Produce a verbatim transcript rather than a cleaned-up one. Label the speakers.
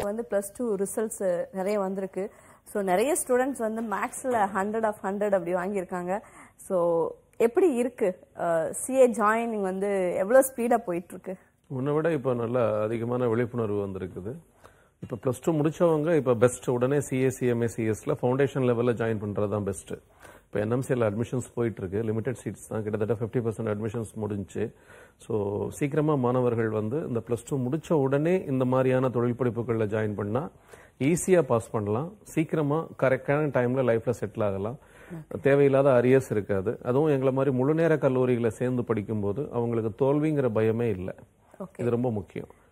Speaker 1: வந்து plus two results நிறைய வந்திருக்கு. ஸோ நிறைய ஸ்டூடெண்ட்ஸ் வந்து மேக்ஸில் ஹண்ட்ரட் ஆஃப் ஹண்ட்ரட் அப்படி வாங்கியிருக்காங்க. ஸோ எப்படி இருக்கு சிஏ ஜாயினிங் வந்து எவ்வளோ ஸ்பீடாக போயிட்டு இருக்கு?
Speaker 2: முன்ன விட இப்போ நல்லா அதிகமான விழிப்புணர்வு வந்திருக்குது. இப்போ ப்ளஸ் டூ முடிச்சவங்க இப்போ பெஸ்ட் உடனே சிஏ சிஎம்ஏ சிஎஸ்ல ஃபவுண்டேஷன் லெவலில் ஜாயின் பண்ணுறது தான் பெஸ்ட்டு. இப்போ என்எம்சியில் அட்மிஷன்ஸ் போயிட்டு இருக்கு. லிமிடெட் சீட்ஸ் தான், கிட்டத்தட்ட ஃபிஃப்டி பர்சன்ட் அட்மிஷன்ஸ் முடிஞ்சு. ஸோ சீக்கிரமாக மாணவர்கள் வந்து இந்த ப்ளஸ் டூ முடிச்ச உடனே இந்த மாதிரியான தொழில் படிப்புகளில் ஜாயின் பண்ணால் ஈஸியாக பாஸ் பண்ணலாம். சீக்கிரமாக கரெக்டான டைமில் லைஃப்பில் செட்டில் ஆகலாம். தேவையில்லாத அரியர்ஸ் இருக்காது. அதுவும் எங்களை மாதிரி முழுநேர கல்லூரிகளை சேர்ந்து படிக்கும்போது அவங்களுக்கு தோல்விங்கிற பயமே இல்லை. இது ரொம்ப முக்கியம்.